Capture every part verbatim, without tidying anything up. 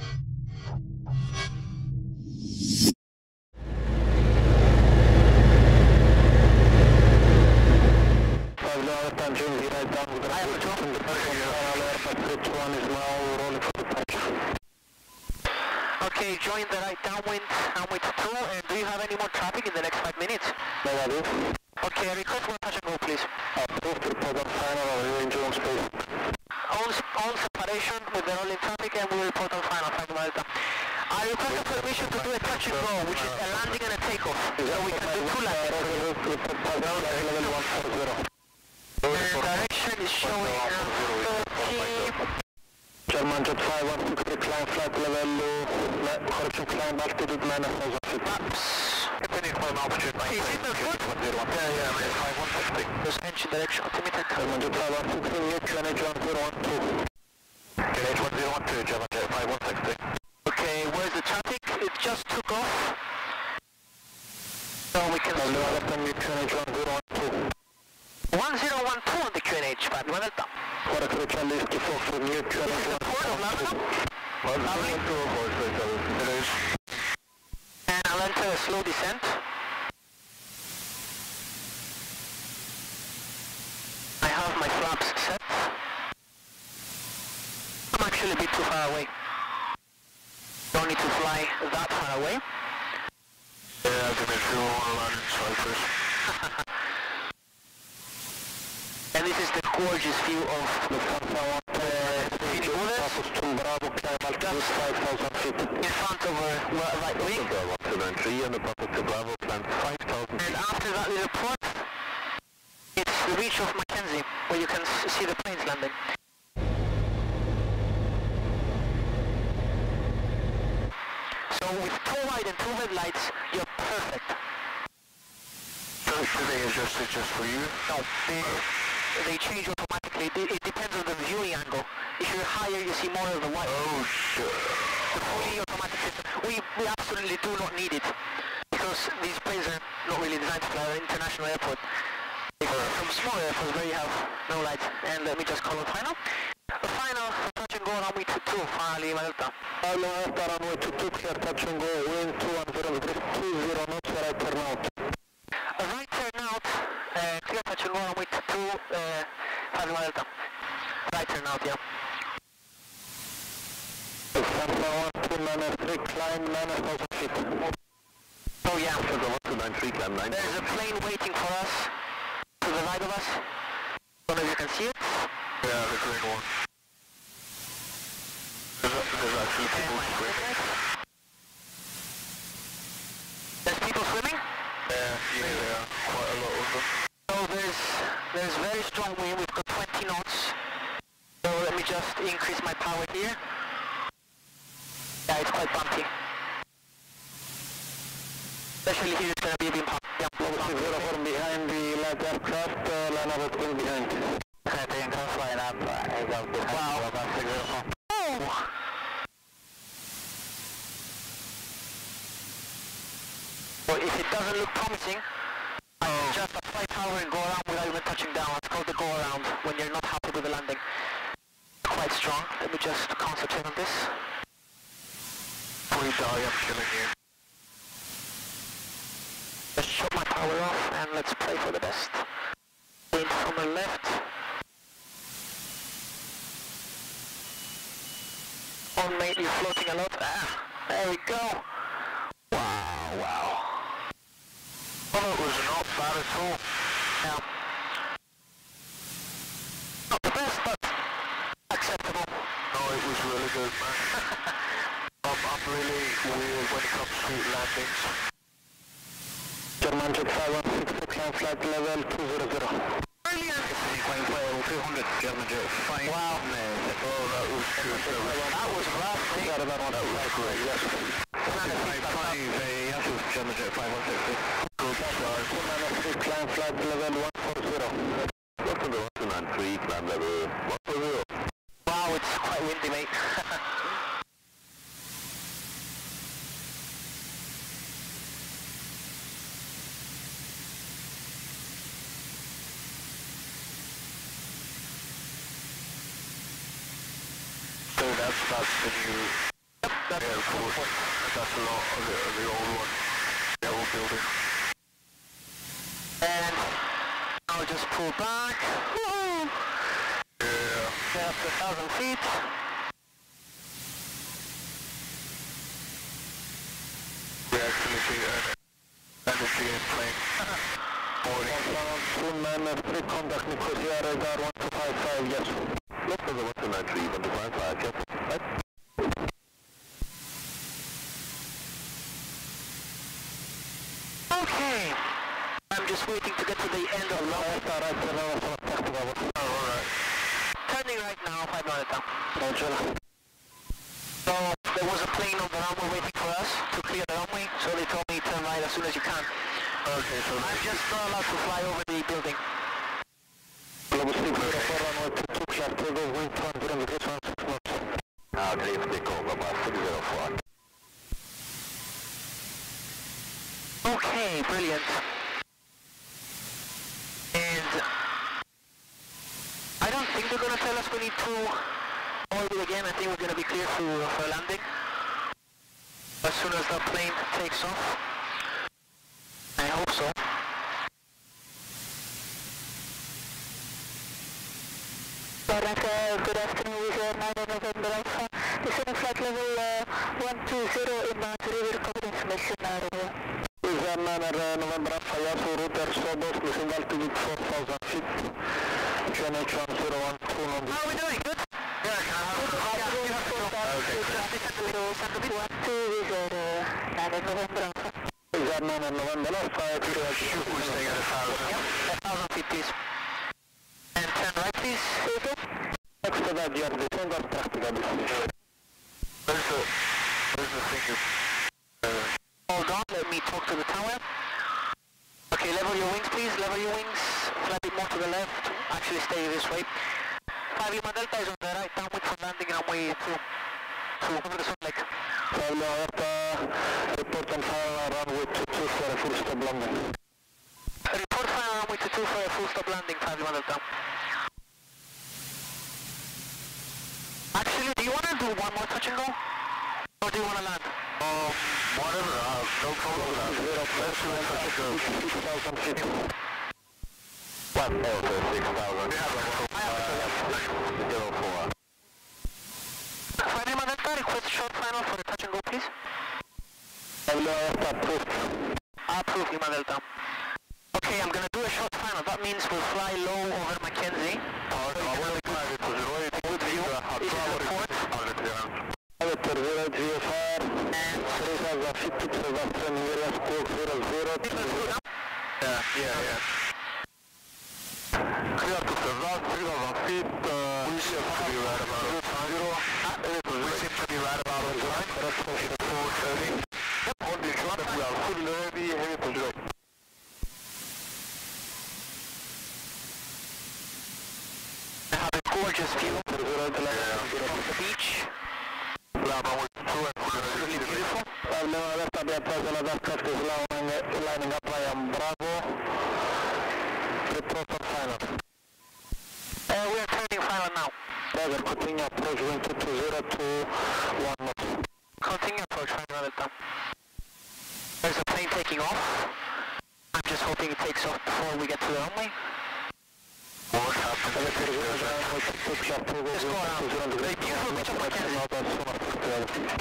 Okay, join the right downwind, downwind two, and do you have any more traffic in the next five minutes? No, I do. Okay, request one touch and go, please. Approved report on final of range on space. All, all separation with the rolling traffic, and we will report on final, five Delta. I request a permission to do a touch and go, which is a landing and a takeoff. So we can do two landings. The direction is showing thirty. German Jet five one six three, climb flight level, correction climb altitude minus one thousand feet. Maps. Continue climb altitude minus Is it the foot? Yeah, yeah, minus five one six three. There's engine direction altimeter. German Jet five one six three, new Q N H one zero one two. Q N H one zero one two, German Jet five one six three. Okay, where's the traffic? It just took off. So we can... W R F new Q N H one zero one two. one zero one two on the Q N H, five Delta. Correct, Richard List to Fox with new Q N H one. Lovely. And I'll enter a slow descent. I have my flaps set. I'm actually a bit too far away. Don't need to fly that far away. Yeah, I'm going to do one landing slide first. And this is the gorgeous view of the Just five thousand feet. in front of our right wing. Bravo two nine three and the Papa to Bravo plan five thousand feet. And after that little port, it's the reach of Mackenzie, where you can s see the planes landing. So with two wide and two headlights, you're perfect. So should they adjust it just for you? No, they, they change automatically. It, it depends on the viewing angle. If you're higher, you see more of the white. Oh, sure. The fully automatic system. We, we absolutely do not need it, because these planes are not really designed to fly at an international airport. They go from small airports where you have no lights. And let me just call on final. The final, touch and go runway two two, finally Delta. Pablo Delta, runway two two, clear touch and go, wind two one zero degrees, two zero knots, right turn out. A right turn out, uh, clear touch and go runway two two, uh, finally Delta. Right turn out, yeah. one two nine three, climb nine thousand feet. Oh yeah. one two nine three, climb nine. There's a plane waiting for us, to the right of us. Don't know if you can see it. Yeah, the green one. There's, there's actually people swimming. There's people swimming? Yeah, yeah, there are quite a lot of them. So there's, there's very strong wind, we've got twenty knots. So let me just increase my power here. Yeah, it's quite bumpy. Especially here, it's going to be a bit bumpy. Yeah, zero from behind the light aircraft, uh, line up wing behind. Heading cross line up, I got the wow. Oh! Well, if it doesn't look promising, I can just apply power and go around without even touching down. It's called the go around when you're not happy with the landing. Quite strong. Let me just concentrate on this. Please die, I'm killing you. Just shut my power off and let's pray for the best. Wind from the left. On mate, you're floating a lot. Ah, there we go. Wow, wow. Well, it was not bad at all. Yeah. Not the best, but acceptable. No, it was really good, man. um, I'm really weird when it comes to landings. German Jet five one six, climb flight level two zero zero. Brilliant! Flying flight level two hundred, German Jet five. Wow. Oh, that was good. That was rough. That was great, yes. five five, yes, it was German Jet five one six. Good start. two nine three, climb flight level one four zero. What's the one two nine three, climb level one four zero? Wow, it's quite windy, mate. So that's, that's the new... Yep. That's yeah, of course. That's a lot of the, of the old one. The old building. And I'll just pull back. Woo! Yeah. Get up to a thousand feet. We actually see an L C A plane. Boarding. two nine three, contact Nicosia, radar one two five five, yes. Left of the one two nine three, one two five five, yes. Right. Okay. I'm just waiting to get to the end of the runway. Alright. Turning right now, five minutes down. Roger. So there was a plane on the runway waiting for us to clear the runway, so they told me turn right as soon as you can. Okay, so I'm just not allowed to fly over the building. Global six zero four, runway two two, class two, go wind one zero degrees, one six knots. Ah, okay, take over, about six zero four. Okay, brilliant. And I don't think they're going to tell us we need to orbit again. I think we're going to be clear for, for landing as soon as the plane takes off. I hope so. Good afternoon, we are nine November Alpha. This is flight level uh, one two zero inbound river code information. We are nine November Alpha, Yasu, router, Sobos, missing altitude four thousand feet. G N H one zero one two, non How are we doing? Good? Yeah, can I have Okay. one two is uh, nine November Alpha. We are nine November Alpha, shoot, we're staying at a thousand. Yep, a thousand feet please. And turn right please. Next to that, you are descendant practically. Where's the, where's the thing? Uh, Hold on, let me talk to the tower. Okay, level your wings please, level your wings. Fly a bit more to the left. Actually stay this way. five Lima Delta is on the right, downwind for landing runway two. two, over the Salt Lake. five Lima Delta, report on final runway two two for a full stop landing. Report final runway two two for a full stop landing, five Lima Delta. Actually, do you want to do one more touch and go? Or do you want to land? Um, whatever, uh, no problem with that. Zero plus, let's touch and go. six thousand feet. One Delta, six thousand. We have a zero four. five Lima Delta, request short final for the touch and go, please. five Lima Delta, approved. Approved, Lima Delta. Okay, I'm going to do a short final. That means we'll fly low over Mackenzie. Good view. This is the port. zero G F R and three thousand feet to the training area, squawk zero zero. Yeah, yeah, yeah. Clear to Ferrat, three thousand feet, uh, we seem to be right about zero. We seem to be right about on time. That's four thirty. Yep, on the shot, we are fully ready, heavy to zero. I have a gorgeous view of the beach. Absolutely beautiful. I've never left a bit of another craft is lining up. I am Bravo. Report on final. Uh, we are turning final now. Roger, continue approach wind two two zero to one knots. Continue approach final Delta. There's a plane taking off. I'm just hoping it takes off before we get to the runway. What happened? Just go around. Very beautiful beach of Mackenzie.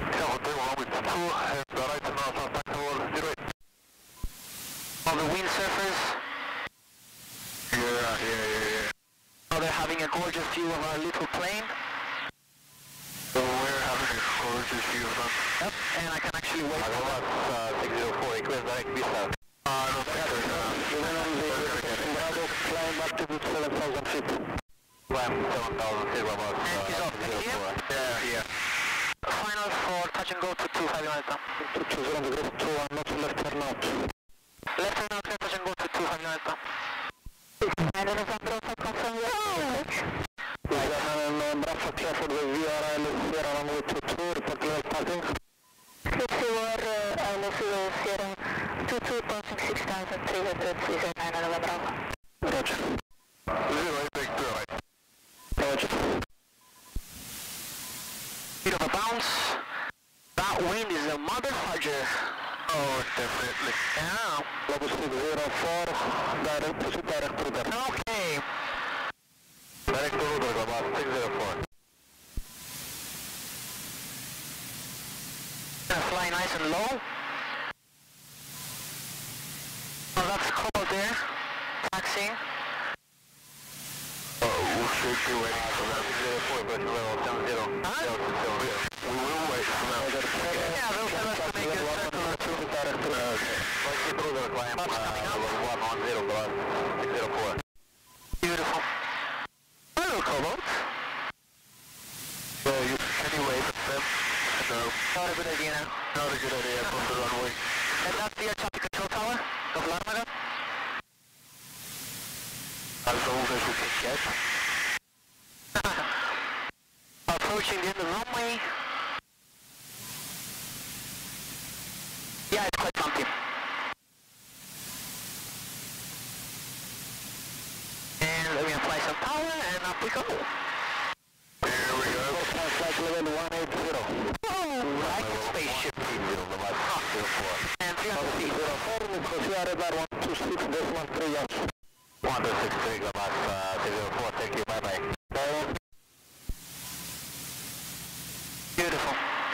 All the windsurfers. Yeah, yeah, yeah, yeah. Now they're having a gorgeous view of our little plane. So we're having a gorgeous view of them. Yep, and I can actually wait for that. uh, six zero four, request direct visa. Uh, no, better. Bravo, climb back to seven thousand feet. Climb seven thousand feet, about uh, And is off. Yeah, yeah. Final for touch and go to two five Delta. two two zero degrees, two one knots, left turn out. Left turn out, clear touch and go to two five Delta. nine November Alpha, confirm your approach. nine Bravo, clear for the V R I L Sierra runway two two, report level passing. Let's see where uh, I L C A Sierra two two passing six thousand three hundred, is at nine November Alpha. Roger. Zero, eight, take two, right. Roger. Bit of a bounce. that wind is a mother fudger. Oh, definitely. Yeah. Level six zero four, direct, proceed direct to there. Okay. Direct to Rudolph, about six zero four. Gonna fly nice and low. Oh, that's cold there. Taxiing. Uh, we'll shoot you wait for that zero four, but level down zero. Huh? Zero to zero. We will wait for that. Yeah, they'll tell us to make a circle or two. Okay. Like keep Rudolph, climb uh, level one one zero, but six zero four. Beautiful. Hello, cobalt. So you, can you wave at them? No. Not a good idea now. Not a good idea from the runway. And that's the air traffic control tower of Larnaga. As old as we can get. Approaching the end of the runway. Yeah, it's quite bumpy. And let me apply some power and up we go. Here we go. Flight level one eight zero. Oh, like a spaceship. And three hundred feet. zero four, Nicosia radar one two six decimal three yachts. one two six three, Glamas uh, six zero four, thank you, bye bye. Bye. Beautiful.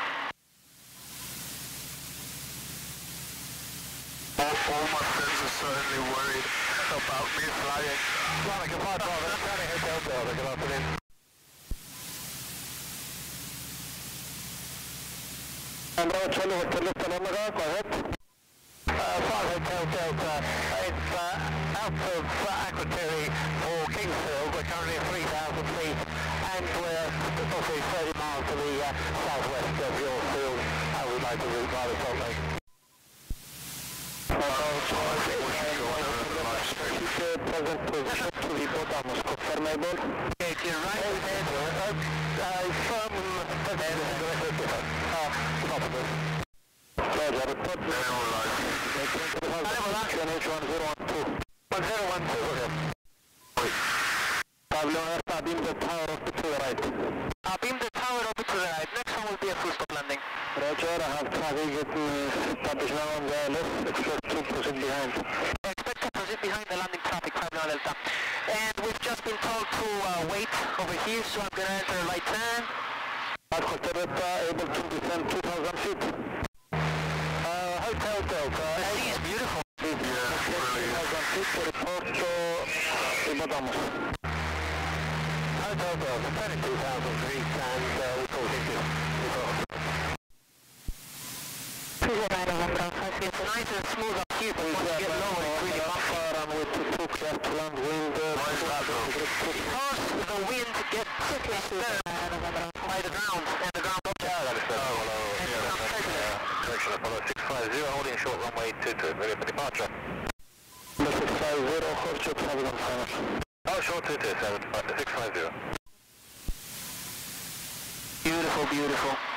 All, all my friends are certainly worried about me flying. Flying a five driver, that's kind of hotel builder, good afternoon. And uh, Charlie Hotel Delta Lomega, go ahead. Uh, five Hotel Delta, it's uh, out of uh, Aquateri for Kingsfield, we're currently at three thousand feet, and we're roughly thirty miles to the uh, southwest of your field, and we'd like to route by the Salt Lake. Present position to the bottom, confirmable. Okay, to your right. Uh, firm and possible. Roger, report. Level line. H one zero one two. one zero one two, okay. Pablo, Erta, beam the tower up to the right. Uh, beam the tower over to the right. Next one will be a full stop landing. Roger, I have traffic established now on the left. Expect to proceed behind. Expect to proceed behind the landing traffic, Pablo Delta. And we've just been told to uh, wait over here, so I'm going to enter right turn. Hotel Delta, able to descend two thousand feet. Uh, Hotel Delta. The sea is beautiful. Yeah, really. two thousand feet to report to Ibadamos. Hotel Delta, twenty-two thousand feet, and uh, we call it this. It's nice and smooth up here, but once you get lower, it's really bumpy. I'm with two two clear to land wind. Because the wind gets disturbed by the ground, and the ground up Yeah, that is better. Oh, Follow, and yeah, the ground that's, turbulent. uh, correction, follow six five zero, holding short runway two two, ready for departure. six five zero, hold short traffic on final. Oh, short two two, seven, six five zero. Beautiful, beautiful.